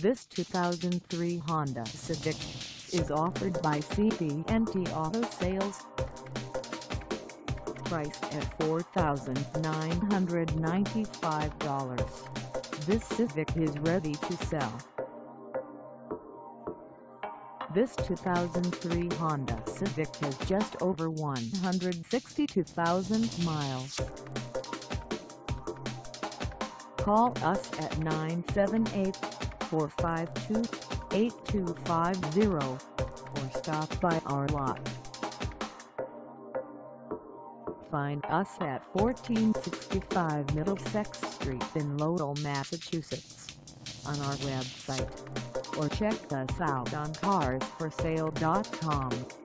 This 2003 Honda Civic is offered by CPandT Auto Sales. Priced at $4,995, this Civic is ready to sell. This 2003 Honda Civic has just over 162,000 miles. Call us at 978-452-8250 or stop by our lot. Find us at 1465 Middlesex Street in Lowell, Massachusetts, on our website, or check us out on carsforsale.com.